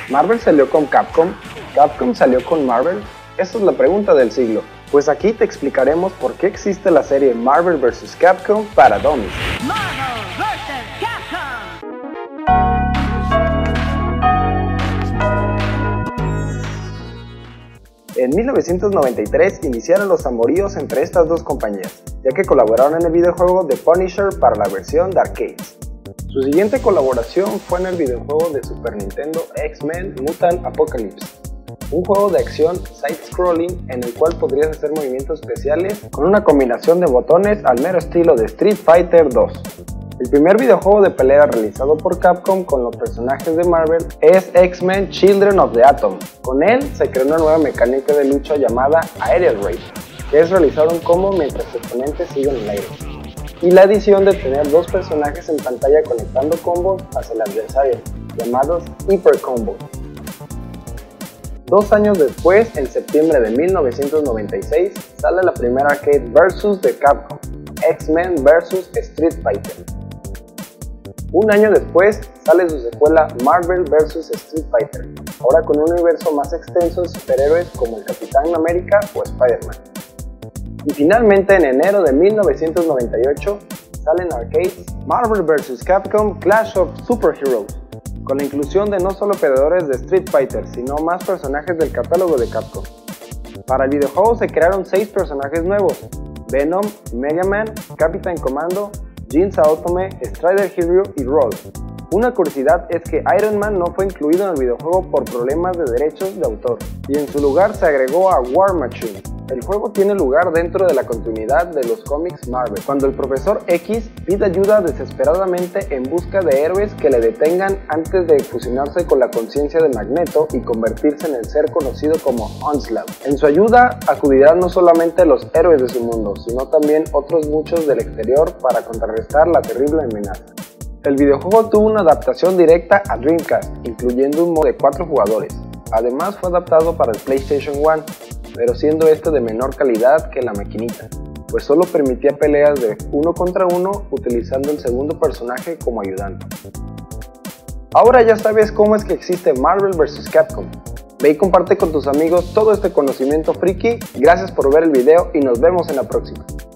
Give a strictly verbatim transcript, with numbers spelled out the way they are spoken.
¿Marvel salió con Capcom? ¿Capcom salió con Marvel? Esa es la pregunta del siglo. Pues aquí te explicaremos por qué existe la serie Marvel versus. Capcom para Dummies. Marvel versus. Capcom. En mil novecientos noventa y tres iniciaron los amoríos entre estas dos compañías, ya que colaboraron en el videojuego The Punisher para la versión de arcades. Su siguiente colaboración fue en el videojuego de Super Nintendo X-Men Mutant Apocalypse, un juego de acción side-scrolling en el cual podrías hacer movimientos especiales con una combinación de botones al mero estilo de Street Fighter dos. El primer videojuego de pelea realizado por Capcom con los personajes de Marvel es X-Men Children of the Atom. Con él se creó una nueva mecánica de lucha llamada Aerial Raid, que es realizado en combo mientras los oponentes siguen en el aire, y la adición de tener dos personajes en pantalla conectando combos hacia el adversario, llamados Hyper Combos. Dos años después, en septiembre de mil novecientos noventa y seis, sale la primera arcade versus de Capcom, X-Men versus. Street Fighter. Un año después sale su secuela Marvel versus. Street Fighter, ahora con un universo más extenso de superhéroes como el Capitán América o Spider-Man. Y finalmente en enero de mil novecientos noventa y ocho salen arcades Marvel versus. Capcom Clash of Superheroes, con la inclusión de no solo peleadores de Street Fighter, sino más personajes del catálogo de Capcom. Para el videojuego se crearon seis personajes nuevos: Venom, Mega Man, Capitán Commando, Jinx Autome, Strider Hero y Roll. Una curiosidad es que Iron Man no fue incluido en el videojuego por problemas de derechos de autor, y en su lugar se agregó a War Machine. El juego tiene lugar dentro de la continuidad de los cómics Marvel, cuando el Profesor X pide ayuda desesperadamente en busca de héroes que le detengan antes de fusionarse con la conciencia de Magneto y convertirse en el ser conocido como Onslaught. En su ayuda acudirán no solamente los héroes de su mundo, sino también otros muchos del exterior para contrarrestar la terrible amenaza. El videojuego tuvo una adaptación directa a Dreamcast, incluyendo un modo de cuatro jugadores. Además fue adaptado para el PlayStation uno, pero siendo este de menor calidad que la maquinita, pues solo permitía peleas de uno contra uno utilizando el segundo personaje como ayudante. Ahora ya sabes cómo es que existe Marvel versus. Capcom. Ve y comparte con tus amigos todo este conocimiento friki. Gracias por ver el video y nos vemos en la próxima.